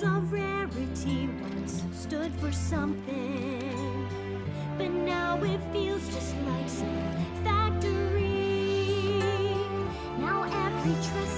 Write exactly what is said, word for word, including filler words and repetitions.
rules of rarity once stood for something, but now it feels just like some factory. Now every trespass